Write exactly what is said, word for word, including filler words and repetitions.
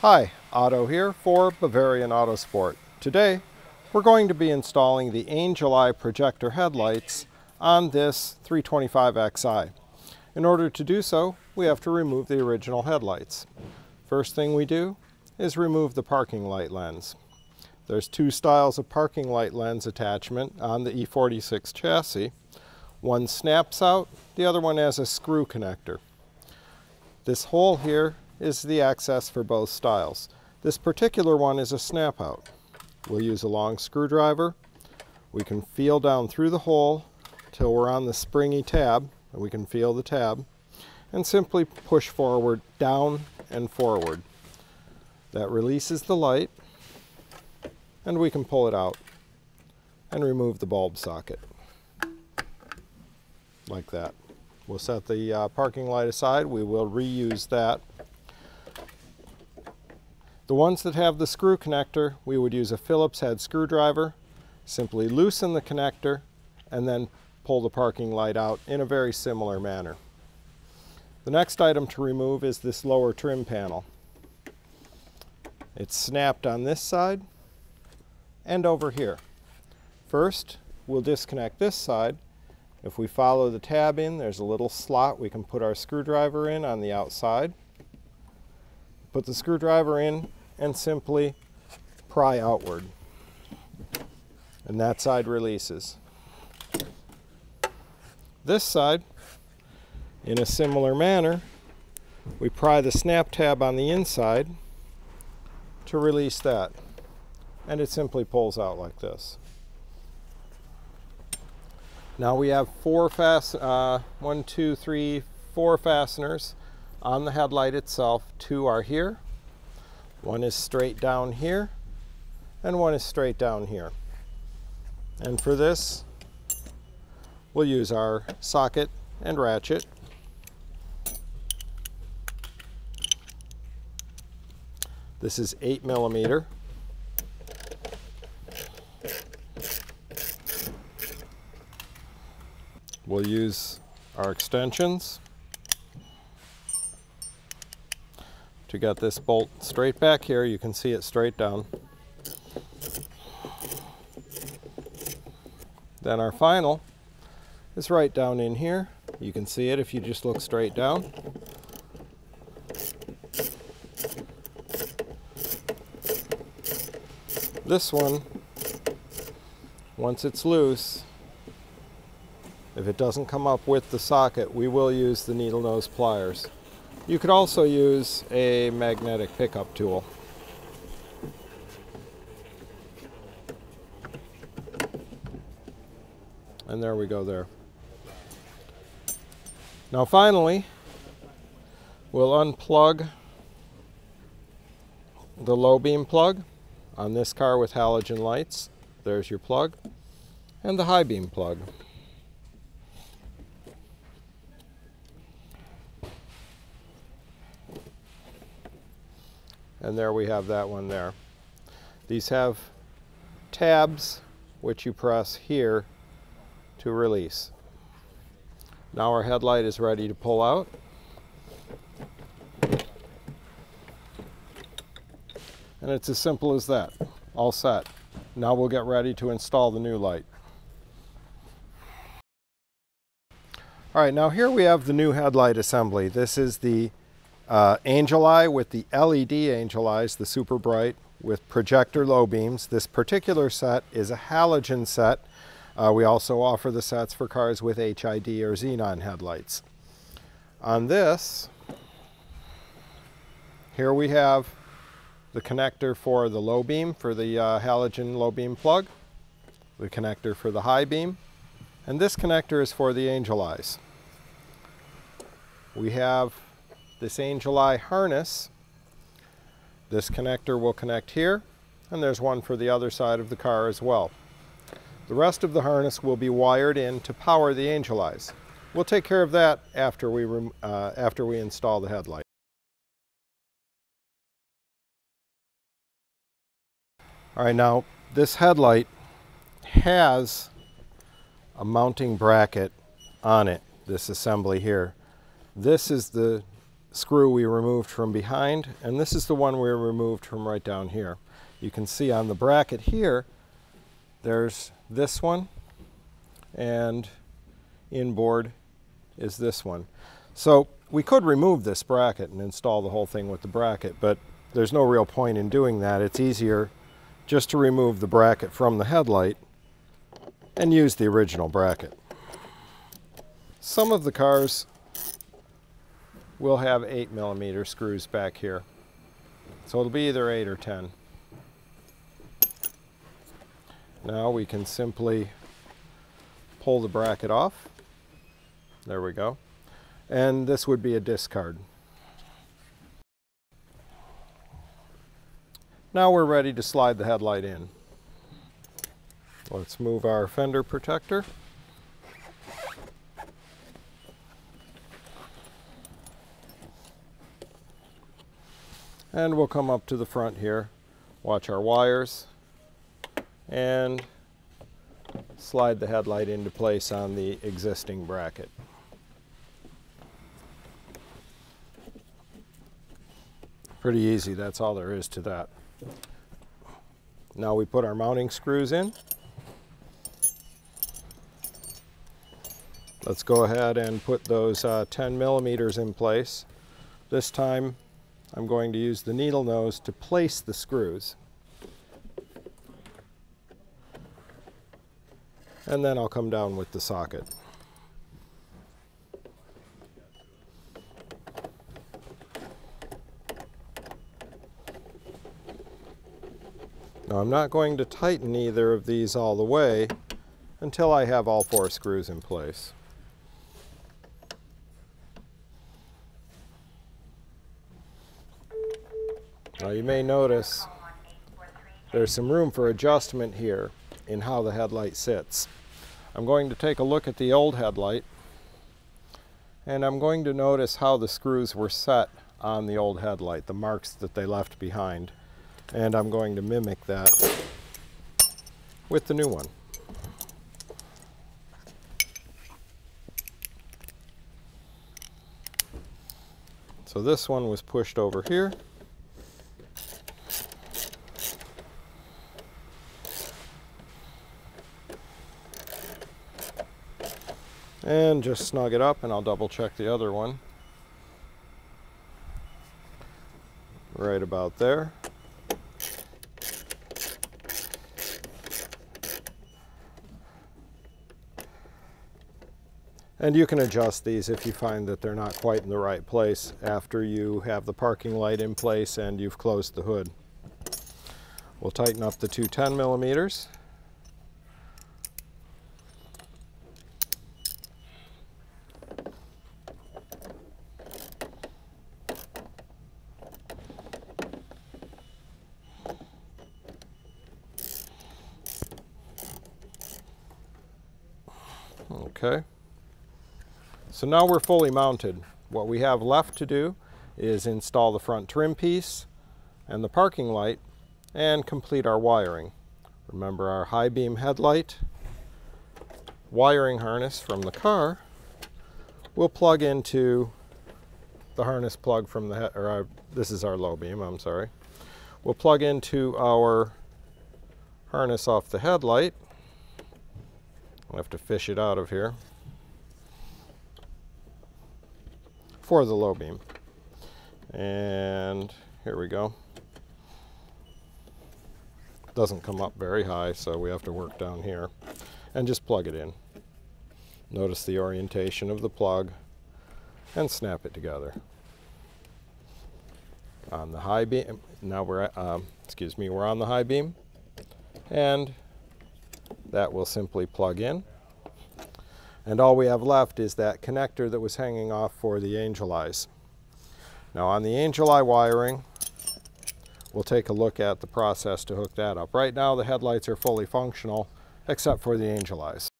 Hi, Otto here for Bavarian Autosport. Today we're going to be installing the Angel Eye projector headlights on this three twenty-five X I. In order to do so, we have to remove the original headlights. First thing we do is remove the parking light lens. There's two styles of parking light lens attachment on the E forty-six chassis. One snaps out, the other one has a screw connector. This hole here is the access for both styles. This particular one is a snap out. We'll use a long screwdriver. We can feel down through the hole till we're on the springy tab, and we can feel the tab, and simply push forward, down and forward. That releases the light, and we can pull it out and remove the bulb socket like that. We'll set the uh, parking light aside. We will reuse that. The ones that have the screw connector, we would use a Phillips head screwdriver, simply loosen the connector, and then pull the parking light out in a very similar manner. The next item to remove is this lower trim panel. It's snapped on this side and over here. First, we'll disconnect this side. If we follow the tab in, there's a little slot we can put our screwdriver in on the outside. Put the screwdriver in and simply pry outward. And that side releases. This side, in a similar manner, we pry the snap tab on the inside to release that. And it simply pulls out like this. Now we have four fast, uh, one, two, three, four fasteners on the headlight itself. Two are here, one is straight down here, and one is straight down here. And for this, we'll use our socket and ratchet. This is eight millimeter. We'll use our extensions to get this bolt straight back here. You can see it straight down. Then our final is right down in here. You can see it if you just look straight down. This one, once it's loose, if it doesn't come up with the socket, we will use the needle nose pliers. You could also use a magnetic pickup tool. And there we go there. Now finally, we'll unplug the low beam plug on this car with halogen lights. There's your plug. And the high beam plug. And there we have that one there. These have tabs which you press here to release. Now our headlight is ready to pull out. And it's as simple as that. All set. Now we'll get ready to install the new light. All right, now here we have the new headlight assembly. This is the Uh, Angel Eye with the L E D Angel Eyes, the super bright with projector low beams. This particular set is a halogen set. Uh, we also offer the sets for cars with H I D or xenon headlights. On this, here we have the connector for the low beam, for the uh, halogen low beam plug, the connector for the high beam, and this connector is for the Angel Eyes. We have this Angel Eye harness. This connector will connect here, and there's one for the other side of the car as well. The rest of the harness will be wired in to power the Angel Eyes. We'll take care of that after we, uh, after we install the headlight. All right, now this headlight has a mounting bracket on it, this assembly here. This is the screw we removed from behind, and this is the one we removed from right down here. You can see on the bracket here, there's this one, and inboard is this one. So we could remove this bracket and install the whole thing with the bracket, but there's no real point in doing that. It's easier just to remove the bracket from the headlight and use the original bracket. Some of the cars will have eight millimeter screws back here, so it'll be either eight or ten. Now we can simply pull the bracket off. There we go. And this would be a discard. Now we're ready to slide the headlight in. Let's move our fender protector. And we'll come up to the front here, watch our wires, and slide the headlight into place on the existing bracket. Pretty easy, that's all there is to that. Now we put our mounting screws in. Let's go ahead and put those uh, ten millimeters in place. This time I'm going to use the needle nose to place the screws. And then I'll come down with the socket. Now I'm not going to tighten either of these all the way until I have all four screws in place. Now you may notice there's some room for adjustment here in how the headlight sits. I'm going to take a look at the old headlight, and I'm going to notice how the screws were set on the old headlight, the marks that they left behind. And I'm going to mimic that with the new one. So this one was pushed over here. And just snug it up, and I'll double check the other one. Right about there. And you can adjust these if you find that they're not quite in the right place after you have the parking light in place and you've closed the hood. We'll tighten up the two ten millimeters. Okay. So now we're fully mounted. What we have left to do is install the front trim piece and the parking light and complete our wiring. Remember, our high beam headlight wiring harness from the car will plug into the harness plug from the head, or our, this is our low beam, I'm sorry. We'll plug into our harness off the headlight. I'll have to fish it out of here for the low beam. And here we go. Doesn't come up very high, so we have to work down here and just plug it in. Notice the orientation of the plug and snap it together. On the high beam, now we're at, um, excuse me, we're on the high beam, and that will simply plug in. And all we have left is that connector that was hanging off for the angel eyes. Now on the angel eye wiring, we'll take a look at the process to hook that up. Right now the headlights are fully functional except for the angel eyes.